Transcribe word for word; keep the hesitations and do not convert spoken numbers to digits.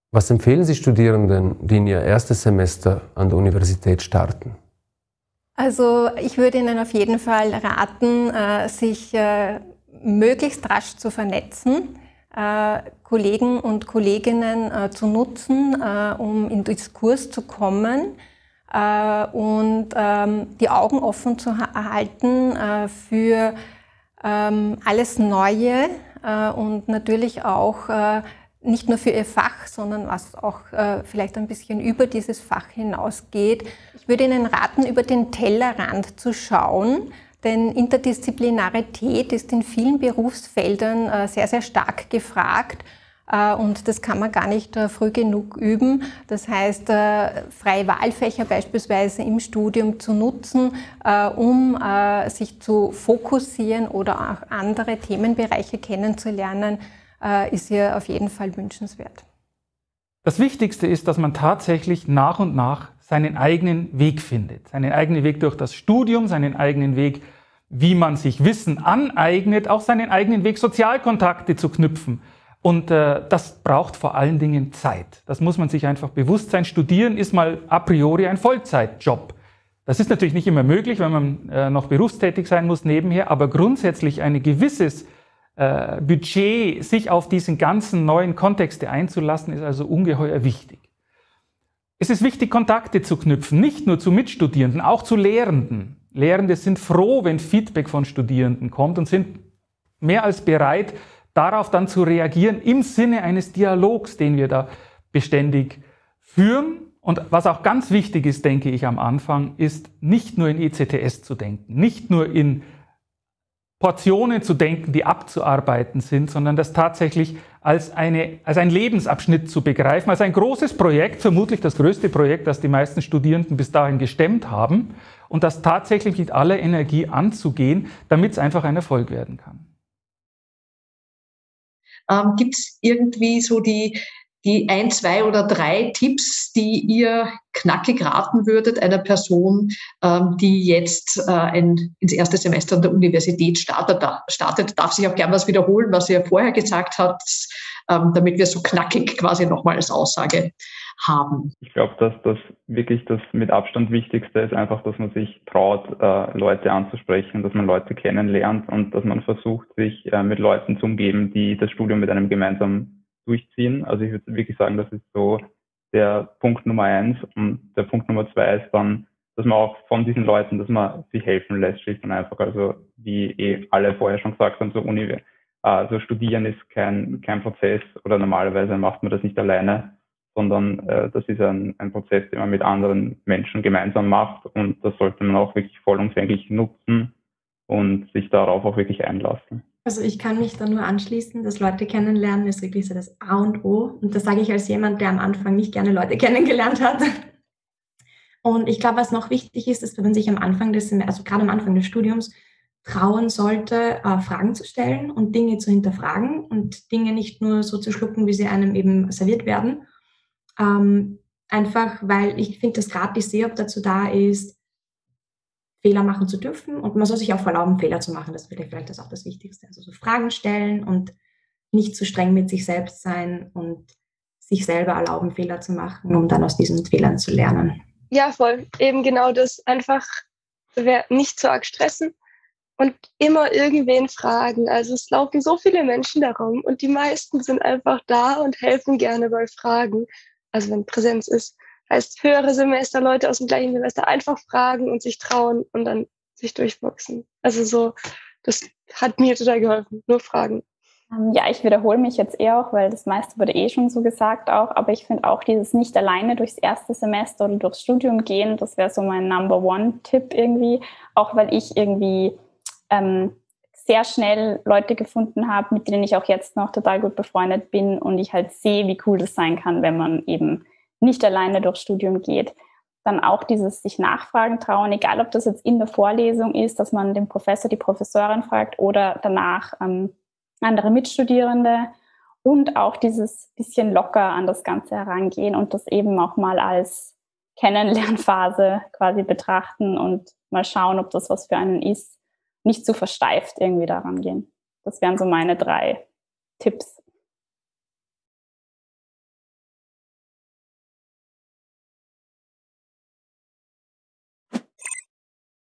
Was empfehlen Sie Studierenden, die in ihr erstes Semester an der Universität starten? Also ich würde Ihnen auf jeden Fall raten, sich möglichst rasch zu vernetzen, Kollegen und Kolleginnen zu nutzen, um in Diskurs zu kommen und die Augen offen zu halten für alles Neue und natürlich auch nicht nur für ihr Fach, sondern was auch äh, vielleicht ein bisschen über dieses Fach hinausgeht. Ich würde Ihnen raten, über den Tellerrand zu schauen, denn Interdisziplinarität ist in vielen Berufsfeldern äh, sehr, sehr stark gefragt äh, und das kann man gar nicht äh, früh genug üben. Das heißt, äh, freie Wahlfächer beispielsweise im Studium zu nutzen, äh, um äh, sich zu fokussieren oder auch andere Themenbereiche kennenzulernen, ist hier auf jeden Fall wünschenswert. Das Wichtigste ist, dass man tatsächlich nach und nach seinen eigenen Weg findet. Seinen eigenen Weg durch das Studium, seinen eigenen Weg, wie man sich Wissen aneignet, auch seinen eigenen Weg, Sozialkontakte zu knüpfen. Und äh, das braucht vor allen Dingen Zeit. Das muss man sich einfach bewusst sein. Studieren ist mal a priori ein Vollzeitjob. Das ist natürlich nicht immer möglich, wenn man äh, noch berufstätig sein muss nebenher, aber grundsätzlich ein gewisses Budget, sich auf diesen ganzen neuen Kontexte einzulassen, ist also ungeheuer wichtig. Es ist wichtig, Kontakte zu knüpfen, nicht nur zu Mitstudierenden, auch zu Lehrenden. Lehrende sind froh, wenn Feedback von Studierenden kommt und sind mehr als bereit, darauf dann zu reagieren im Sinne eines Dialogs, den wir da beständig führen. Und was auch ganz wichtig ist, denke ich, am Anfang, ist nicht nur in E C T S zu denken, nicht nur in Portionen zu denken, die abzuarbeiten sind, sondern das tatsächlich als, eine, als ein Lebensabschnitt zu begreifen, als ein großes Projekt, vermutlich das größte Projekt, das die meisten Studierenden bis dahin gestemmt haben, und das tatsächlich mit aller Energie anzugehen, damit es einfach ein Erfolg werden kann. Ähm, gibt es irgendwie so die, die ein, zwei oder drei Tipps, die ihr knackig raten würdet einer Person, ähm, die jetzt äh, ein, ins erste Semester an der Universität startet, startet? Darf sich auch gern was wiederholen, was ihr vorher gesagt habt, ähm, damit wir so knackig quasi nochmal als Aussage haben? Ich glaube, dass das wirklich das mit Abstand Wichtigste ist, einfach, dass man sich traut, äh, Leute anzusprechen, dass man Leute kennenlernt und dass man versucht, sich äh, mit Leuten zu umgeben, die das Studium mit einem gemeinsam durchziehen. Also ich würde wirklich sagen, das ist so der Punkt Nummer eins. Und der Punkt Nummer zwei ist dann, dass man auch von diesen Leuten, dass man sich helfen lässt, schlicht und einfach. Also wie eh alle vorher schon gesagt haben, so Uni, also studieren ist kein, kein Prozess oder normalerweise macht man das nicht alleine, sondern äh, das ist ein, ein Prozess, den man mit anderen Menschen gemeinsam macht und das sollte man auch wirklich vollumfänglich nutzen und sich darauf auch wirklich einlassen. Also ich kann mich da nur anschließen, dass Leute kennenlernen ist wirklich so das A und O. Und das sage ich als jemand, der am Anfang nicht gerne Leute kennengelernt hat. Und ich glaube, was noch wichtig ist, ist, wenn man sich am Anfang des, also gerade am Anfang des Studiums, trauen sollte, äh, Fragen zu stellen und Dinge zu hinterfragen und Dinge nicht nur so zu schlucken, wie sie einem eben serviert werden. Ähm, einfach, weil ich finde, dass gerade die S E O P dazu da ist, Fehler machen zu dürfen und man soll sich auch erlauben, Fehler zu machen. Das ist vielleicht das auch das Wichtigste. Also so Fragen stellen und nicht zu streng mit sich selbst sein und sich selber erlauben, Fehler zu machen, um dann aus diesen Fehlern zu lernen. Ja, voll. Eben genau das. Einfach nicht so arg stressen und immer irgendwen fragen. Also es laufen so viele Menschen darum und die meisten sind einfach da und helfen gerne bei Fragen. Also wenn Präsenz ist. Heißt, höhere Semester, Leute aus dem gleichen Semester einfach fragen und sich trauen und dann sich durchboxen. Also so, das hat mir total geholfen. Nur fragen. Ja, ich wiederhole mich jetzt eher auch, weil das meiste wurde eh schon so gesagt auch. Aber ich finde auch dieses nicht alleine durchs erste Semester oder durchs Studium gehen, das wäre so mein Number One Tipp irgendwie. Auch weil ich irgendwie ähm, sehr schnell Leute gefunden habe, mit denen ich auch jetzt noch total gut befreundet bin und ich halt sehe, wie cool das sein kann, wenn man eben nicht alleine durchs Studium geht. Dann auch dieses sich nachfragen trauen, egal ob das jetzt in der Vorlesung ist, dass man den Professor, die Professorin fragt oder danach ähm, andere Mitstudierende und auch dieses bisschen locker an das Ganze herangehen und das eben auch mal als Kennenlernphase quasi betrachten und mal schauen, ob das was für einen ist. Nicht zu versteift irgendwie daran gehen. Das wären so meine drei Tipps.